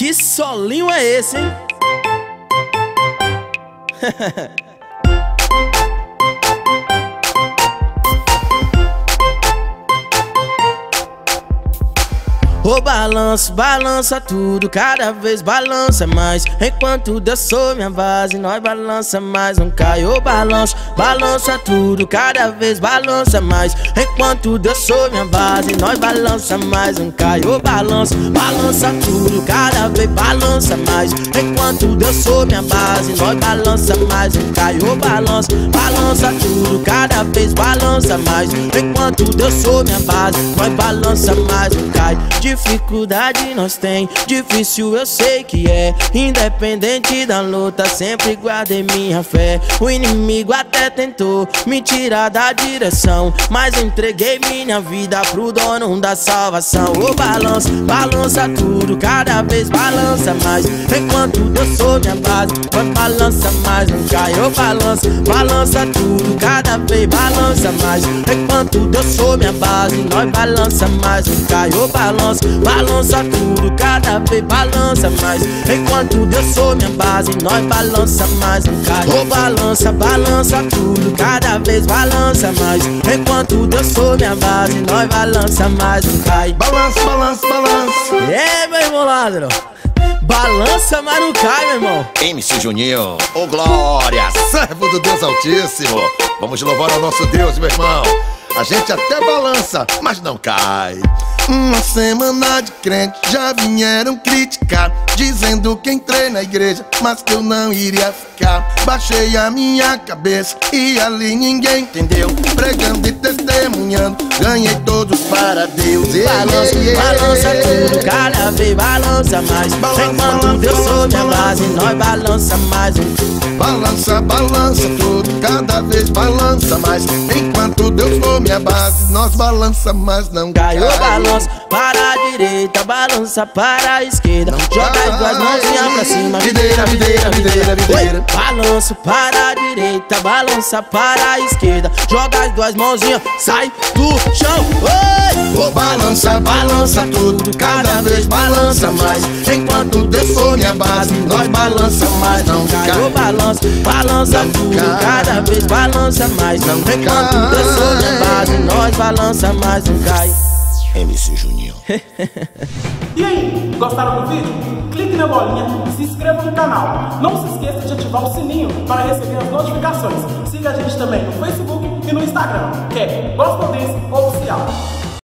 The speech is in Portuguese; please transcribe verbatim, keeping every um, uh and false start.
Que solinho é esse, hein? O balanço, balança tudo, cada vez balança mais. Enquanto Deus sou minha base, nós balança mais, não cai. O balanço, balança tudo, cada vez balança mais. Enquanto Deus sou minha base, nós balança mais, não cai. O balanço, balança tudo, cada vez balança mais. Enquanto Deus sou minha base, nós balança mais, não cai. O balanço, balança tudo, cada vez balança mais. Enquanto Deus sou minha base, nós balança mais, não cai. Dificuldade nós tem, difícil eu sei que é. Independente da luta, sempre guardei minha fé. O inimigo até tentou me tirar da direção, mas entreguei minha vida pro dono da salvação. O balanço, balança tudo, cada vez balança mais. Enquanto Deus sou minha base, nós balança mais, não cai. O balanço, balança tudo, cada vez balança mais. Enquanto Deus sou minha base, nós balança mais, não cai. O balanço, balança tudo, cada vez balança mais. Enquanto Deus sou minha base, nós balança mais, não cai. Oh, balança, balança tudo, cada vez balança mais. Enquanto Deus sou minha base, nós balança mais, não cai. Balança, balança, balança. É, meu irmão ladrão, balança, mas não cai, meu irmão. M C Juninho, ô glória, servo do Deus Altíssimo. Vamos louvar ao nosso Deus, meu irmão. A gente até balança, mas não cai. Uma semana de crente, já vieram criticar, dizendo que entrei na igreja, mas que eu não iria ficar. Baixei a minha cabeça e ali ninguém entendeu. Pregando e testemunhando, ganhei todos para Deus. Balança, balança tudo, cada vez balança mais. Enquanto Deus sou minha base, nós balança mais. Balança, balança tudo, cada vez balança mais. Enquanto Deus for minha base, nós balança mais, não cai. O balança para a direita, balança para a esquerda. Joga as duas mãozinhas pra cima, videira, videira, videira, videira. Balança para a direita, balança para a esquerda. Joga as duas mãozinhas, sai do chão. Oi! Oh, balança, balança tudo, cada vez balança mais. Enquanto Deus for minha base, nós balança mais, não cai. O balança, balança tudo, cada vez balança mais. Enquanto Deus for minha base, nós balança mais, não cai. M C Juninho. E aí, gostaram do vídeo? Clique na bolinha e se inscreva no canal. Não se esqueça de ativar o sininho para receber as notificações. Siga a gente também no Facebook e no Instagram, que é Gospel Dance Oficial.